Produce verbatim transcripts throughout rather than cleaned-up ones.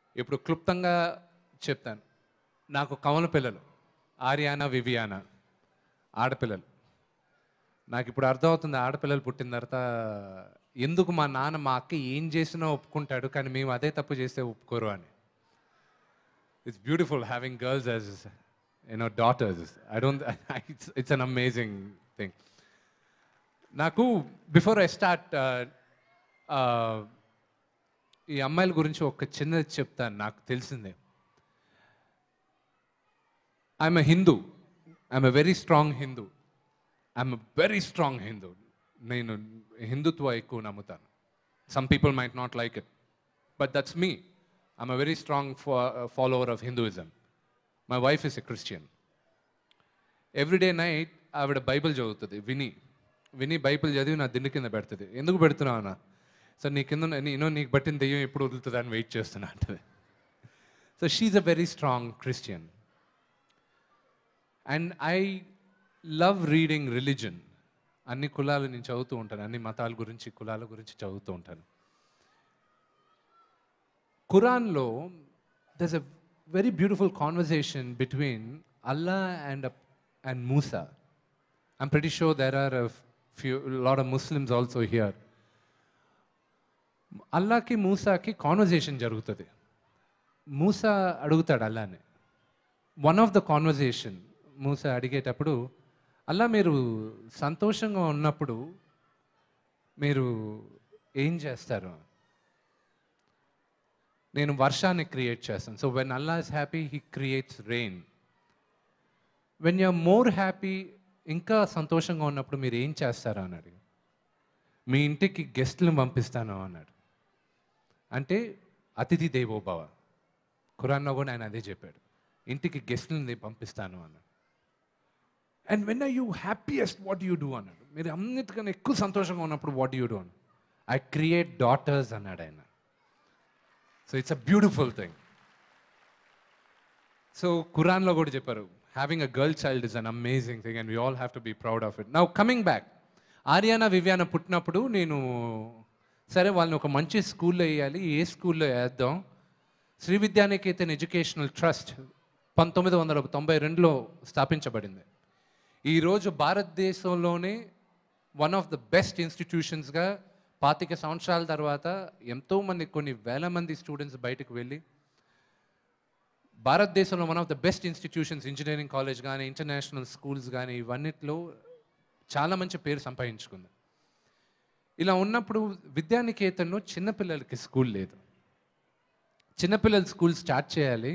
ఇప్పుడు క్లుప్తంగా చెప్తాను. నాకు కవల పిల్లలు ఆర్యానా, వివియానా ఆడపిల్లలు. నాకు ఇప్పుడు అర్థమవుతుంది ఆడపిల్లలు పుట్టిన తర్వాత ఎందుకు మా నాన్న మా అక్క ఏం చేసినా ఒప్పుకుంటాడు, కానీ మేము అదే తప్పు చేస్తే ఒప్పుకోరు అని. It's beautiful having girls as you know daughters. I don't it's it's an amazing thing. నాకు బిఫోర్ ఐ స్టార్ట్ ఈ అమ్మాయిల గురించి ఒక చిన్నది చెప్తాను నాకు తెలిసిందే. I'm a Hindu. I'm a very strong Hindu. I'm a very strong Hindu. నేను హిందుత్వ ఎక్కువ నమ్ముతాను. Some people might not like it, but that's me. I'm a very strong follower of Hinduism. My wife is a Christian. Everyday night ఆవిడ Bible చదువుతుంది. విని విని Bible చదివి నా దిండు కింద పెడుతుంది. ఎందుకు పెడుతున్నావు అన్న? సార్ నీ కింద నేను నీకు బట్టిన దెయ్యం ఎప్పుడు వదులుతుంది అని వెయిట్ చేస్తున్నా అంటది. So she's a very strong Christian. And I love reading religion. అన్ని కులాలు నేను చదువుతూ ఉంటాను, అన్ని మతాల గురించి కులాల గురించి చదువుతూ ఉంటాను. ఖురాన్లో there's a very beautiful conversation between Allah and and Musa. I'm pretty sure there are a few lot of Muslims also here. అల్లాకి మూసాకి కాన్వర్సేషన్ జరుగుతుంది. మూసా అడుగుతాడు అల్లాని. One of the conversation Musa అడిగేటప్పుడు, అల్లా మీరు సంతోషంగా ఉన్నప్పుడు మీరు ఏం చేస్తారు? నేను వర్షాన్ని క్రియేట్ చేస్తాను. So when Allah is happy he creates rain. When you're more happy, ఇంకా సంతోషంగా ఉన్నప్పుడు మీరు ఏం చేస్తారా అని అడిగి, మీ ఇంటికి గెస్ట్లను పంపిస్తాను అన్నాడు. అంటే అతిథి దేవోభవ. ఖురాన్లో కూడా ఆయన అదే చెప్పాడు, ఇంటికి గెస్ట్లని పంపిస్తాను అన్నాడు. And when are you happiest what you do అన్నాడు. మీరు అన్నిటికన్నా ఎక్కువ సంతోషంగా ఉన్నప్పుడు వాట్ యూ డూ అన్నాడు. ఐ క్రియేట్ డాటర్స్ అన్నాడు ఆయన. So it's a beautiful thing. So ఖురాన్లో కూడా చెప్పారు, having a girl child is an amazing thing and we all have to be proud of it. Now coming back, Ariyana వివియానా పుట్టినప్పుడు నేను సరే వాళ్ళని ఒక మంచి స్కూల్లో వేయాలి, ఏ స్కూల్లో వేద్దాం. శ్రీ విద్యానికేతన్ ఎడ్యుకేషనల్ ట్రస్ట్ పంతొమ్మిది వందల తొంభై రెండులో స్థాపించబడింది. ఈరోజు భారతదేశంలోనే వన్ ఆఫ్ ద బెస్ట్ ఇన్స్టిట్యూషన్స్గా పాతిక సంవత్సరాల తర్వాత ఎంతోమంది, కొన్ని వేల మంది స్టూడెంట్స్ బయటకు వెళ్ళి భారతదేశంలో one of the best institutions, engineering college కానీ ఇంటర్నేషనల్ స్కూల్స్ కానీ ఇవన్నిట్లో చాలా మంచి పేరు సంపాదించుకుంది. ఇలా ఉన్నప్పుడు విద్యానికేతన్లో చిన్నపిల్లలకి స్కూల్ లేదు. చిన్నపిల్లల స్కూల్ స్టార్ట్ చేయాలి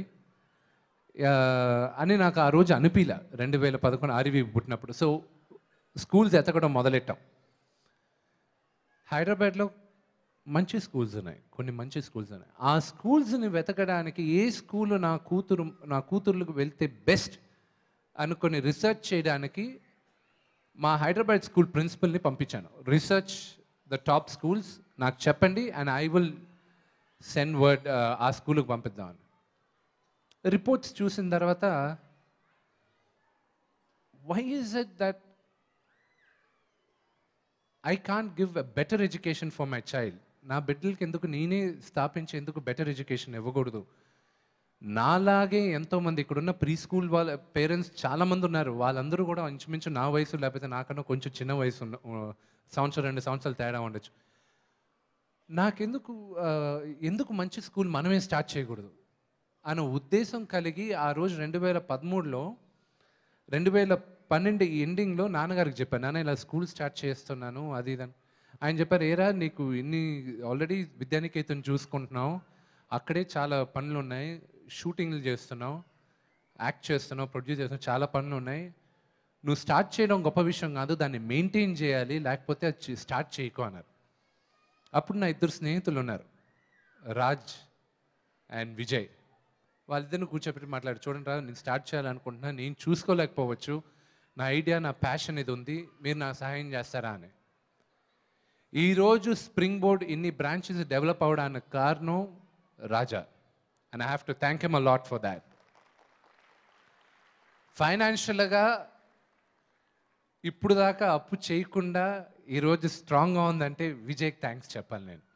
అని నాకు ఆ రోజు అనిపిలా. రెండు వేల పదకొండు ఆర్వి పుట్టినప్పుడు. సో స్కూల్స్ ఎతకడం మొదలెట్టాం. హైదరాబాద్లో మంచి స్కూల్స్ ఉన్నాయి, కొన్ని మంచి స్కూల్స్ ఉన్నాయి. ఆ స్కూల్స్ని వెతకడానికి ఏ స్కూల్ నా కూతురు నా కూతుర్లకు వెళ్తే బెస్ట్ అనుకొని రీసెర్చ్ చేయడానికి మా హైదరాబాద్ స్కూల్ ప్రిన్సిపల్ని పంపించాను. రీసెర్చ్ ద టాప్ స్కూల్స్, నాకు చెప్పండి and I will send word ఆ స్కూల్కి పంపిద్దామని. రిపోర్ట్స్ చూసిన తర్వాత, why is it that I can't give a better education for my child? నా బిడ్డలకి ఎందుకు నేనే స్థాపించి ఎందుకు బెటర్ ఎడ్యుకేషన్ ఇవ్వకూడదు? నాలాగే ఎంతోమంది ఇక్కడున్న ప్రీ స్కూల్ వాళ్ళ పేరెంట్స్ చాలామంది ఉన్నారు. వాళ్ళందరూ కూడా ఇంచుమించు నా వయసు లేకపోతే నాకన్నా కొంచెం చిన్న వయసు ఉన్న సంవత్సరం రెండు సంవత్సరాలు తేడా ఉండొచ్చు. నాకెందుకు ఎందుకు మంచి స్కూల్ మనమే స్టార్ట్ చేయకూడదు అనే ఉద్దేశం కలిగి ఆ రోజు రెండు వేల పదమూడులో రెండు వేల పన్నెండు ఎండింగ్లో నాన్నగారికి చెప్పాను, నాన్న ఇలా స్కూల్ స్టార్ట్ చేస్తున్నాను అది ఇదని. ఆయన చెప్పారు, ఏరా నీకు ఇన్ని ఆల్రెడీ విద్యానికేతన్ చూసుకుంటున్నావు, అక్కడే చాలా పనులు ఉన్నాయి, షూటింగ్లు చేస్తున్నావు, యాక్ట్ చేస్తున్నావు, ప్రొడ్యూస్ చేస్తున్నావు, చాలా పనులు ఉన్నాయి. నువ్వు స్టార్ట్ చేయడం గొప్ప విషయం కాదు, దాన్ని మెయింటైన్ చేయాలి, లేకపోతే అది స్టార్ట్ చేయకు అన్నారు. అప్పుడు నా ఇద్దరు స్నేహితులు ఉన్నారు, రాజ్ అండ్ విజయ్. వాళ్ళిద్దరిని కూర్చోబెట్టి మాట్లాడు, చూడండి రా, నేను స్టార్ట్ చేయాలనుకుంటున్నా, నేను చూసుకోలేకపోవచ్చు, నా ఐడియా నా ప్యాషన్ ఇది ఉంది, మీరు నాకు సహాయం చేస్తారా అని. ఈరోజు స్ప్రింగ్ బోర్డ్ ఇన్ని బ్రాంచెస్ డెవలప్ అవడానికి కారణం Raja, and I have to thank him a lot for that. ఫైనాన్షియల్గా ఇప్పుడు దాకా అప్పు చేయకుండా ఈరోజు స్ట్రాంగ్గా ఉందంటే విజయ్కి థ్యాంక్స్ చెప్పాలి నేను.